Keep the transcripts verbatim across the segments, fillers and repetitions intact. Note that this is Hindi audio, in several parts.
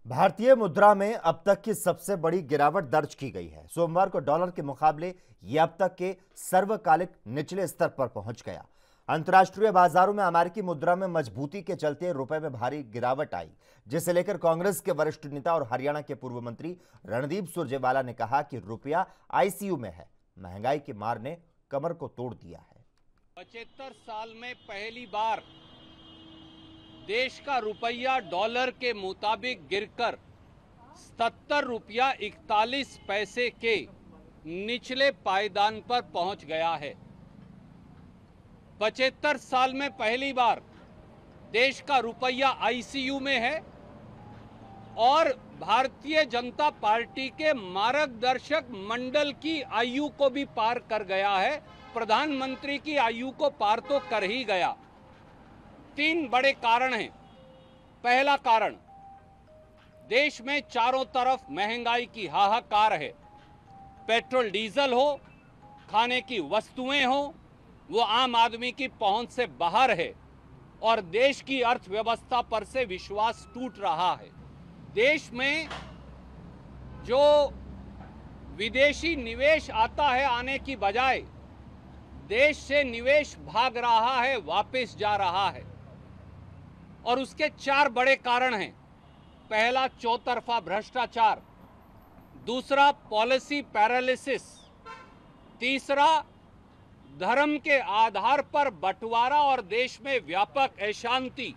भारतीय मुद्रा में अब तक की सबसे बड़ी गिरावट दर्ज की गई है। सोमवार को डॉलर के मुकाबले यह अब तक के सर्वकालिक निचले स्तर पर पहुंच गया। अंतर्राष्ट्रीय बाजारों में अमेरिकी मुद्रा में मजबूती के चलते रुपए में भारी गिरावट आई, जिसे लेकर कांग्रेस के वरिष्ठ नेता और हरियाणा के पूर्व मंत्री रणदीप सुरजेवाला ने कहा कि रुपया आईसीयू में है। महंगाई की मार ने कमर को तोड़ दिया है। पचहत्तर साल में पहली बार देश का रुपया डॉलर के मुताबिक गिरकर सत्तर रुपया इकतालीस पैसे के निचले पायदान पर पहुंच गया है। पचहत्तर साल में पहली बार देश का रुपया आईसीयू में है और भारतीय जनता पार्टी के मार्गदर्शक मंडल की आयु को भी पार कर गया है। प्रधानमंत्री की आयु को पार तो कर ही गया। तीन बड़े कारण हैं। पहला कारण, देश में चारों तरफ महंगाई की हाहाकार है। पेट्रोल डीजल हो, खाने की वस्तुएं हो, वो आम आदमी की पहुंच से बाहर है और देश की अर्थव्यवस्था पर से विश्वास टूट रहा है। देश में जो विदेशी निवेश आता है, आने की बजाय देश से निवेश भाग रहा है, वापस जा रहा है। और उसके चार बड़े कारण हैं। पहला, चौतरफा भ्रष्टाचार। दूसरा, पॉलिसी पैरालिसिस। तीसरा, धर्म के आधार पर बंटवारा और देश में व्यापक अशांति।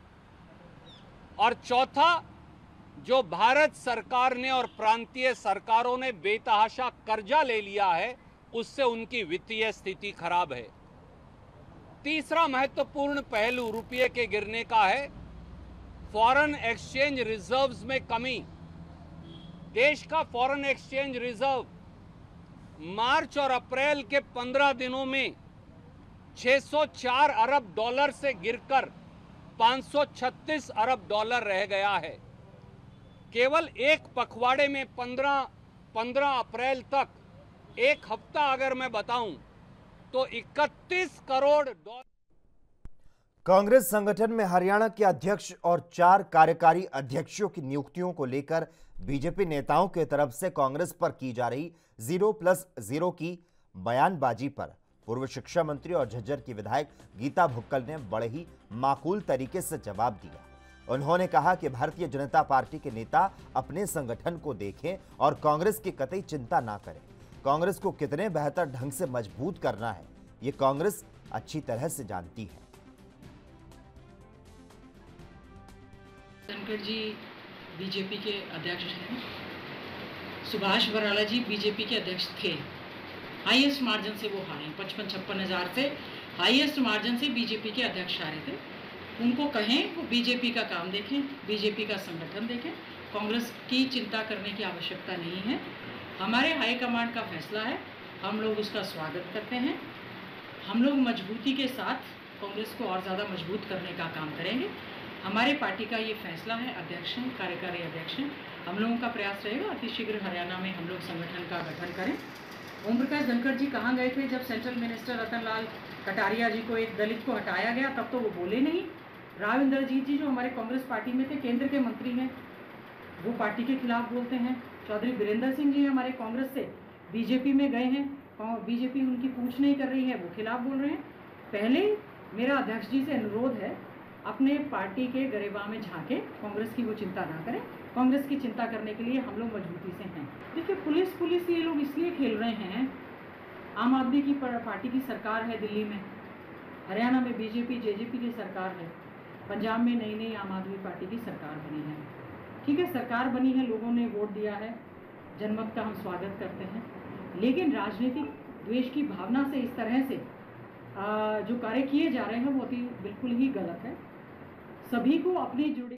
और चौथा, जो भारत सरकार ने और प्रांतीय सरकारों ने बेतहाशा कर्जा ले लिया है, उससे उनकी वित्तीय स्थिति खराब है। तीसरा महत्वपूर्ण पहलू रुपये के गिरने का है फॉरेन एक्सचेंज रिजर्व्स में कमी। देश का फॉरेन एक्सचेंज रिजर्व मार्च और अप्रैल के पंद्रह दिनों में छह सौ चार अरब डॉलर से गिरकर पाँच सौ छत्तीस अरब डॉलर रह गया है। केवल एक पखवाड़े में पंद्रह पंद्रह अप्रैल तक, एक हफ्ता अगर मैं बताऊं तो इकतीस करोड़ डॉलर। कांग्रेस संगठन में हरियाणा के अध्यक्ष और चार कार्यकारी अध्यक्षों की नियुक्तियों को लेकर बीजेपी नेताओं की तरफ से कांग्रेस पर की जा रही जीरो प्लस जीरो की बयानबाजी पर पूर्व शिक्षा मंत्री और झज्जर की विधायक गीता भुक्कल ने बड़े ही माकूल तरीके से जवाब दिया। उन्होंने कहा कि भारतीय जनता पार्टी के नेता अपने संगठन को देखें और कांग्रेस की कतई चिंता ना करें। कांग्रेस को कितने बेहतर ढंग से मजबूत करना है, ये कांग्रेस अच्छी तरह से जानती है। धनखड़ जी बीजेपी के अध्यक्ष हैं। सुभाष बराला जी बीजेपी के अध्यक्ष थे। हाईएस्ट मार्जिन से वो हारे, पचपन छप्पन हजार से हाईएस्ट मार्जिन से बीजेपी के अध्यक्ष हारे थे। उनको कहें वो बीजेपी का काम देखें, बीजेपी का संगठन देखें। कांग्रेस की चिंता करने की आवश्यकता नहीं है। हमारे हाईकमांड का फैसला है, हम लोग उसका स्वागत करते हैं। हम लोग मजबूती के साथ कांग्रेस को और ज़्यादा मजबूत करने का काम करेंगे। हमारे पार्टी का ये फैसला है, अध्यक्ष हैं, कार्यकारी अध्यक्ष हैं। हम लोगों का प्रयास रहेगा अतिशीघ्र हरियाणा में हम लोग संगठन का गठन करें। ओम प्रकाश धनखड़ जी कहाँ गए थे जब सेंट्रल मिनिस्टर रतन लाल कटारिया जी को, एक दलित को हटाया गया? तब तो वो बोले नहीं। राव इंद्रजीत जी जो हमारे कांग्रेस पार्टी में थे, केंद्र के मंत्री हैं, वो पार्टी के खिलाफ बोलते हैं। चौधरी वीरेंद्र सिंह जी हमारे कांग्रेस से बीजेपी में गए हैं, बीजेपी उनकी पूछ नहीं कर रही है, वो खिलाफ बोल रहे हैं। पहले मेरा अध्यक्ष जी से अनुरोध है, अपने पार्टी के गरेबा में झांके, कांग्रेस की वो चिंता ना करें। कांग्रेस की चिंता करने के लिए हम लोग मजबूती से हैं। देखिए, पुलिस पुलिस ये लोग इसलिए खेल रहे हैं। आम आदमी की पार्टी की सरकार है दिल्ली में, हरियाणा में बीजेपी जेजेपी की सरकार है, पंजाब में नई नई आम आदमी पार्टी की सरकार बनी है। ठीक है, सरकार बनी है, लोगों ने वोट दिया है, जनमत का हम स्वागत करते हैं। लेकिन राजनीतिक द्वेष की भावना से इस तरह से आ, जो कार्य किए जा रहे हैं वो अति बिल्कुल ही गलत है। सभी को अपनी जुड़ी